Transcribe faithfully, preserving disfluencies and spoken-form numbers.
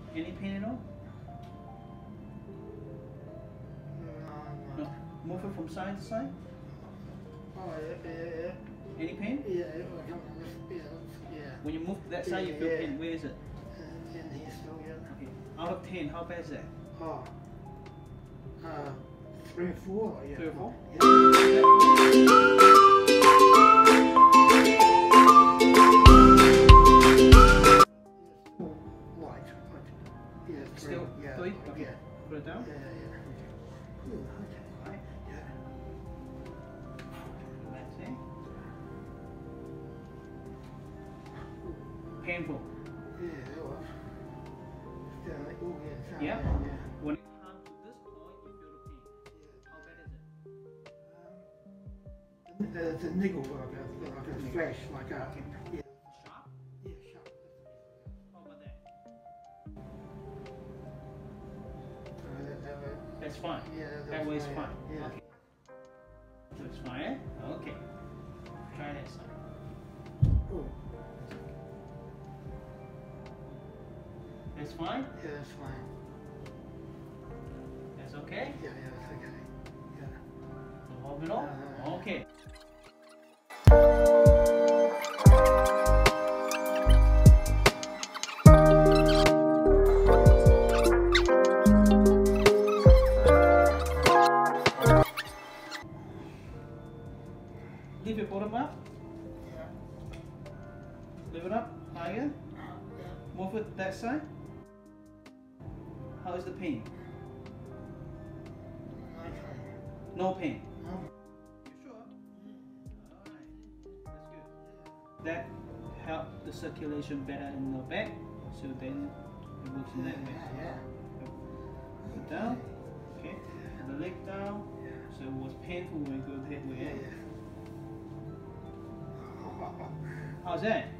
Any pain at all? No. No. Move it from side to side? Oh, yeah, yeah, yeah. Any pain? Yeah, yeah, yeah. When you move to that side, you feel Yeah. pain. Where is it? Uh, in here still, yeah. Okay. Out of ten, how bad is that? Oh. Uh, three or four, yeah. Three or four? Yeah. White, white. Yeah, three. Still Yeah. three? Okay. Yeah. Put it down. Yeah, yeah. Ooh, okay. Right. Yeah. That's it. Painful. Yeah, it was. Yeah, like, oh, yeah, Yeah? yeah, yeah. When it comes to this point, you feel the pain. How bad is it? Um, the, the niggle, like a, like a flash, like a, Okay. yeah. Sharp? Yeah, sharp. How about that? Uh, that, that, way. That's fine. Yeah, that, That way is fine, fine. Yeah. Okay. That's fine, eh? Okay. Try that side. Oh, That's fine? yeah, that's fine. That's okay? Yeah, yeah, that's okay. Yeah. No problem at all? Uh, Okay. Lift your bottom up. Yeah. Lift it up higher. Yeah. Move it that side. How is the pain? Okay. No pain. No. You sure? Alright. That's good. That helps the circulation better in the back, so then it works in that way. Yeah, yeah. Put it down. Okay. Put the leg down. So it was painful when we go that way. Yeah, yeah. How's that?